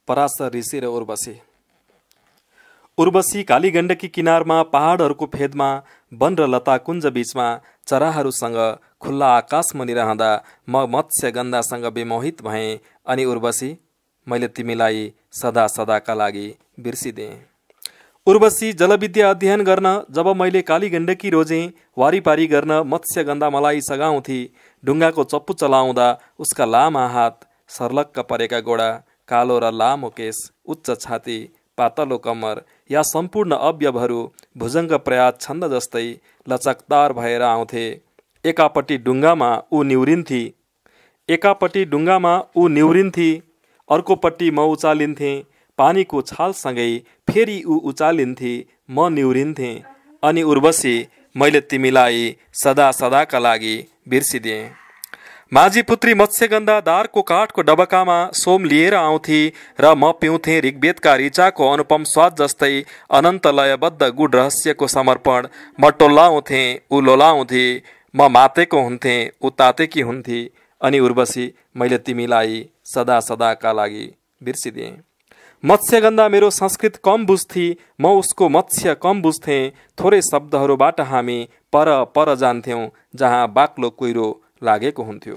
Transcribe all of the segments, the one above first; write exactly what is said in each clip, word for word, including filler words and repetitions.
पराशर ऋषि र उर्वशी। उर्वशी कालीगण्डकी किनारमा पहाडहरूको फेदमा वन र लता कुञ्ज बीचमा चराहरूसँग खुल्ला आकाश मुनि रहँदा म मत्स्यगन्धासँग विमोहित भएँ अनि उर्वशी मैले तिमीलाई सदा सदाका लागि बिर्सिदेँ। उर्वशी जलविद्या अध्ययन गर्न जब मैले कालीगण्डकी रोजेँ, वारिपारी गर्न मत्स्यगन्धा मलाई सघाउँथी। ढुङ्गाको चप्पु चलाउँदा उसका लामा हात, सर्लक्क परेका गोडा, कालो र लामो केस, उच्च छाती, पातलो कम्मर या सम्पूर्ण अवयवहरू भुजङ्ग प्रयास छन्द जस्तै लचकदार भएर आउँथे। एकापट्टि ढुङ्गामा ऊ निहुरिन्थी एकापट्टि ढुङ्गामा ऊ निहुरिन्थी अर्कोपट्टि म उचालिन्थेँ। पानीको छालसँगै फेरि ऊ उचालिन्थी, म निहुरिन्थेँ। अनि उर्वशी मैले तिमीलाई सदा सदाका लागि बिर्सिदिएँ। माझी पुत्री मत्स्यगन्धा दारको काठको डबकामा सोम लिएर आउँथी र म पिउँथेँ ऋग्वेदका ऋचाको अनुपम स्वाद जस्तै अनन्त लयबद्ध गुढ रहस्यको समर्पण। म टोल्लाउँथेँ, ऊ लोलाउँथे, म मातेको हुन्थेँ, ऊ तातेकी हुन्थी। अनि उर्वशी मैले तिमीलाई सदा सदाका लागि बिर्सिदिएँ। मत्स्यगन्धा मेरो संस्कृत कम बुझ्थी, म उसको मत्स्य कम बुझ्थेँ। थोरै शब्दहरूबाट हामी पर पर जान्थ्यौँ जहाँ बाक्लो कुहिरो लागेको हुन्थ्यो।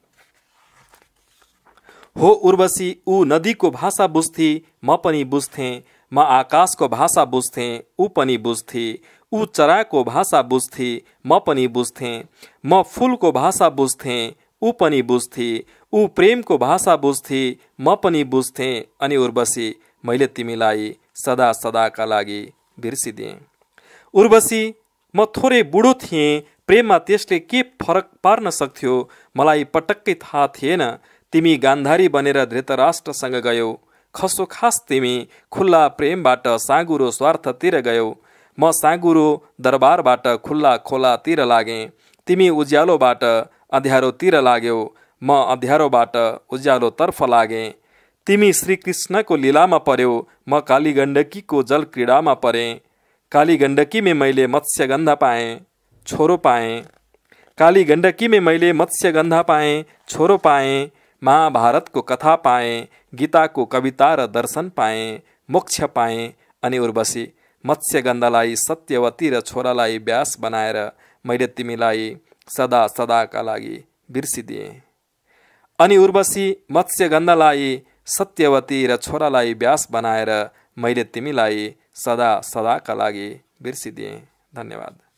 हो उर्वशी ऊ नदीको भाषा बुझ्थी, म पनि बुझ्थेँ। म आकाशको भाषा बुझ्थेँ, ऊ पनि बुझ्थी। ऊ चराको भाषा बुझ्थी, म पनि बुझ्थेँ। म फुलको भाषा बुझ्थेँ, ऊ पनि बुझ्थी। ऊ प्रेमको भाषा बुझ्थी, म पनि बुझ्थेँ। अनि उर्वशी मैले तिमीलाई सदा सदाका लागि बिर्सिदिएँ। उर्वशी म थोरै बुढो थिएँ, प्रेममा त्यसले के फरक पार्न सक्थ्यो मलाई पटक्कै थाहा थिएन। तिमी गान्धारी बनेर धृतराष्ट्रसँग गयौ, खसो खास तिमी खुल्ला प्रेमबाट साँगुरो स्वार्थतिर गयौ। म साँगुरो दरबारबाट खुल्ला खोलातिर लागेँ। तिमी उज्यालोबाट अँध्यारोतिर लाग्यौ, म अँध्यारोबाट उज्यालोतर्फ लागेँ। तिमी श्रीकृष्णको लीलामा पर्यौ, म कालीगण्डकीको जल क्रीडामा परेँ। कालीगण्डकी में मैले मत्स्यगन्धा पाएँ, छोरो पाएँ। कालीगण्डकी में मैले मत्स्यगन्धा पाएँ, छोरो पाएँ। महाभारतको कथा पाएँ, गीताको कविता र दर्शन पाएँ, मोक्ष पाएँ। अनि उर्वशी मत्स्यगन्धालाई सत्यवती र छोरालाई व्यास बनाएर मैले तिमीलाई सदा सदाका लागि बिर्सिदिएँ। अनि उर्वशी मत्स्यगन्धालाई सत्यवती र छोरालाई व्यास बनाएर मैले तिमीलाई सदा सदाका लागि बिर्सिदिएँ। धन्यवाद।